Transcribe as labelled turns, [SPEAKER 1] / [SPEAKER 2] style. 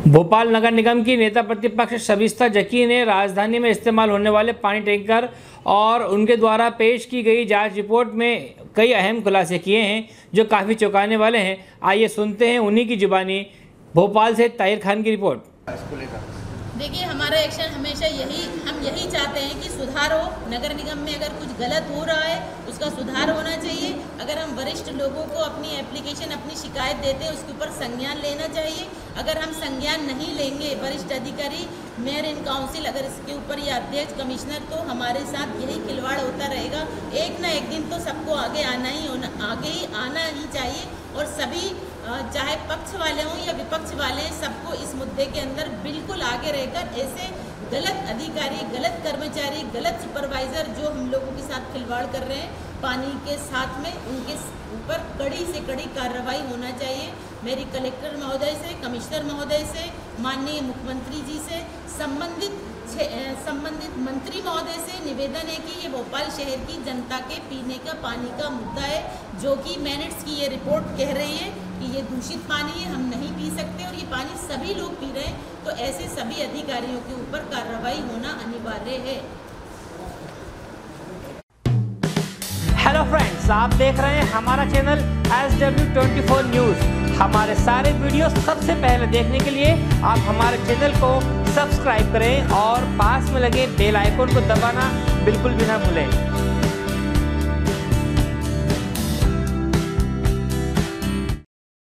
[SPEAKER 1] भोपाल नगर निगम की नेता प्रतिपक्ष शबिस्ता जकी ने राजधानी में इस्तेमाल होने वाले पानी टैंकर और उनके द्वारा पेश की गई जांच रिपोर्ट में कई अहम खुलासे किए हैं जो काफ़ी चौंकाने वाले हैं। आइए सुनते हैं उन्हीं की जुबानी। भोपाल से ताहिर खान की रिपोर्ट।
[SPEAKER 2] देखिए, हमारा एक्शन हमेशा हम यही चाहते हैं कि सुधार हो। नगर निगम में अगर कुछ गलत हो रहा है उसका सुधार होना चाहिए। अगर हम वरिष्ठ लोगों को अपनी एप्लीकेशन, अपनी शिकायत देते हैं उसके ऊपर संज्ञान लेना चाहिए। अगर हम संज्ञान नहीं लेंगे, वरिष्ठ अधिकारी, मेयर इन काउंसिल, अगर इसके ऊपर या अध्यक्ष, कमिश्नर, तो हमारे साथ यही खिलवाड़ होता रहेगा। एक ना एक दिन तो सबको आगे आना ही चाहिए और सभी, चाहे पक्ष वाले हों या विपक्ष वाले, सबको इस मुद्दे के अंदर बिल्कुल आगे रहकर ऐसे गलत अधिकारी, गलत कर्मचारी, गलत सुपरवाइज़र जो हम लोगों के साथ खिलवाड़ कर रहे हैं पानी के साथ में, उनके ऊपर कड़ी से कड़ी कार्रवाई होना चाहिए। मेरी कलेक्टर महोदय से, कमिश्नर महोदय से, माननीय मुख्यमंत्री जी से, संबंधित मंत्री महोदय से निवेदन है कि ये भोपाल शहर की जनता के पीने का पानी का मुद्दा है, जो कि मैनेट्स की ये रिपोर्ट कह रही है कि ये दूषित पानी है, हम नहीं पी सकते और ये पानी सभी लोग पी रहे हैं। तो ऐसे सभी अधिकारियों के ऊपर कार्रवाई होना अनिवार्य है।
[SPEAKER 1] हेलो फ्रेंड्स, आप देख रहे हैं हमारा चैनल SW24 न्यूज़। हमारे सारे वीडियो सबसे पहले देखने के लिए आप हमारे चैनल को सब्सक्राइब करें और पास में लगे बेल आइकन को दबाना बिल्कुल भी ना भूलें।